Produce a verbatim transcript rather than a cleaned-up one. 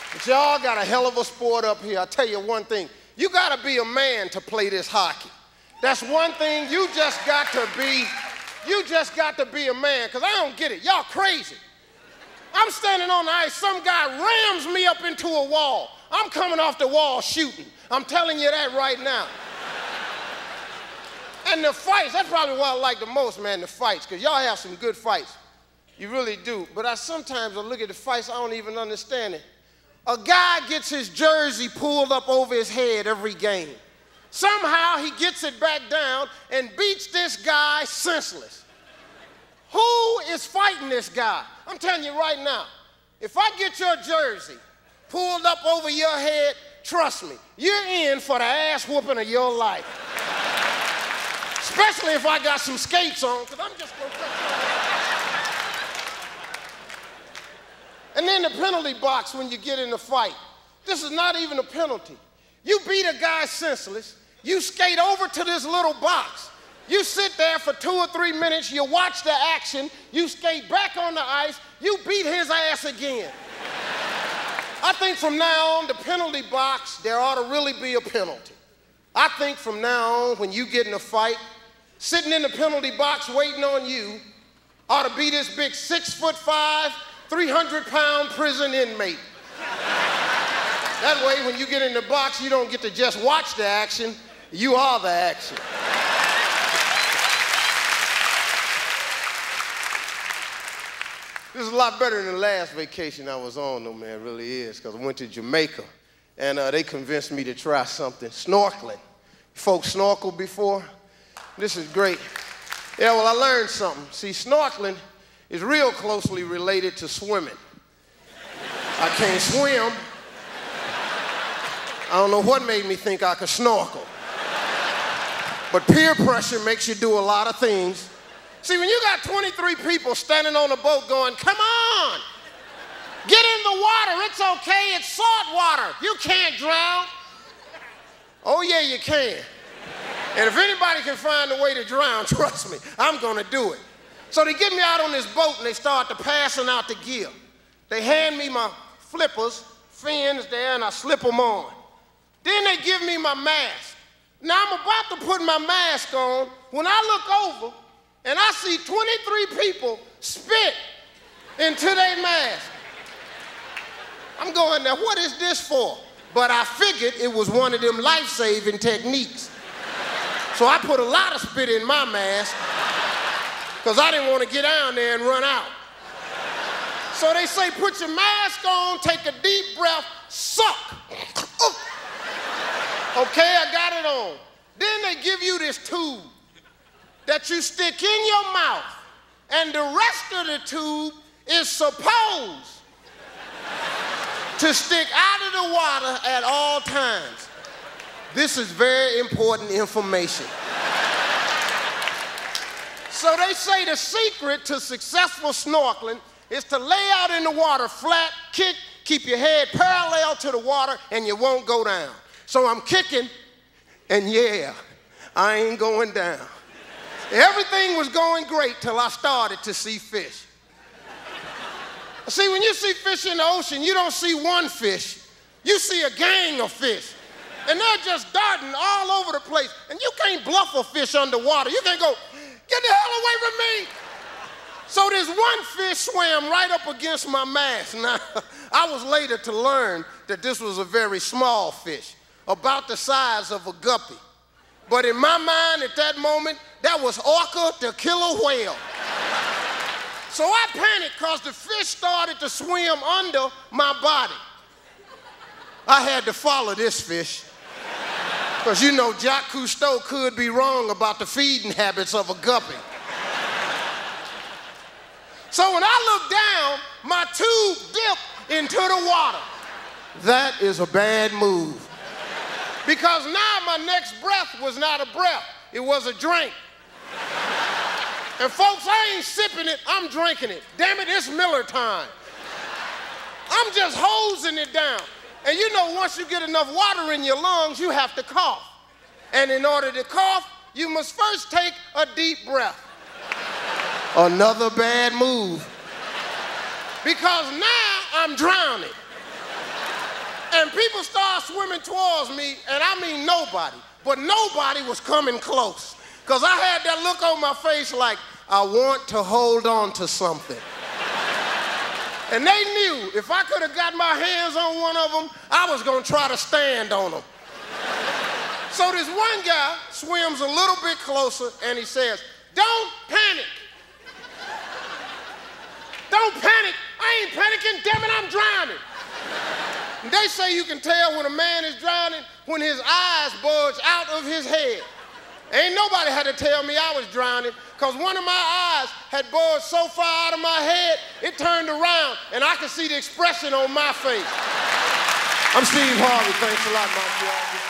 But y'all got a hell of a sport up here. I'll tell you one thing. You got to be a man to play this hockey. That's one thing you just got to be, you just got to be a man, because I don't get it. Y'all crazy. I'm standing on the ice. Some guy rams me up into a wall. I'm coming off the wall shooting. I'm telling you that right now. And the fights, that's probably what I like the most, man, the fights, because y'all have some good fights. You really do. But I sometimes I look at the fights, I don't even understand it. A guy gets his jersey pulled up over his head every game. Somehow he gets it back down and beats this guy senseless. Who is fighting this guy? I'm telling you right now, if I get your jersey pulled up over your head, trust me, you're in for the ass whooping of your life. Especially if I got some skates on, because I'm just going to... And then the penalty box when you get in the fight. This is not even a penalty. You beat a guy senseless, you skate over to this little box, you sit there for two or three minutes, you watch the action, you skate back on the ice, you beat his ass again. I think from now on, the penalty box, there ought to really be a penalty. I think from now on, when you get in a fight, sitting in the penalty box waiting on you ought to be this big six foot five, three hundred pound prison inmate. That way, when you get in the box, you don't get to just watch the action, you are the action. This is a lot better than the last vacation I was on, though, man, it really is, because I went to Jamaica, and uh, they convinced me to try something, snorkeling. Folks snorkel before? This is great. Yeah, well, I learned something. See, snorkeling is real closely related to swimming. I can't swim. I don't know what made me think I could snorkel. But peer pressure makes you do a lot of things. See, when you got twenty-three people standing on a boat going, come on, get in the water, it's okay, it's salt water, you can't drown. Oh yeah, you can. And if anybody can find a way to drown, trust me, I'm gonna do it. So they get me out on this boat and they start to passing out the gear. They hand me my flippers, fins there, and I slip them on. Then they give me my mask. Now I'm about to put my mask on when I look over and I see twenty-three people spit into their mask. I'm going, now what is this for? But I figured it was one of them life-saving techniques. So I put a lot of spit in my mask because I didn't want to get down there and run out. So they say, put your mask on, take a deep breath, suck. Okay, I got it on. Then they give you this tube that you stick in your mouth, and the rest of the tube is supposed to stick out of the water at all times. This is very important information. So they say the secret to successful snorkeling is to lay out in the water flat, kick, keep your head parallel to the water, and you won't go down. So I'm kicking, and yeah, I ain't going down. Everything was going great till I started to see fish. See, when you see fish in the ocean, you don't see one fish. You see a gang of fish. And they're just darting all over the place. And you can't bluff a fish underwater. You can't go, get the hell away from me. So this one fish swam right up against my mask. Now, I was later to learn that this was a very small fish, about the size of a guppy. But in my mind at that moment, that was orca the killer whale. So I panicked because the fish started to swim under my body. I had to follow this fish. Because you know, Jacques Cousteau could be wrong about the feeding habits of a guppy. So when I looked down, my tube dipped into the water. That is a bad move. Because now my next breath was not a breath, it was a drink. And folks, I ain't sipping it, I'm drinking it. Damn it, it's Miller time. I'm just hosing it down. And you know, once you get enough water in your lungs, you have to cough. And in order to cough, you must first take a deep breath. Another bad move. Because now I'm drowning. And people started swimming towards me, and I mean nobody, but nobody was coming close. Because I had that look on my face like, I want to hold on to something. And they knew if I could have got my hands on one of them, I was going to try to stand on them. So this one guy swims a little bit closer, and he says, don't panic. Don't panic. I ain't panicking. Damn it, I'm drowning. And they say you can tell when a man is drowning when his eyes bulge out of his head. Ain't nobody had to tell me I was drowning, because one of my eyes had bulged so far out of my head, it turned around, and I could see the expression on my face. I'm Steve Harvey. Thanks a lot, my friend.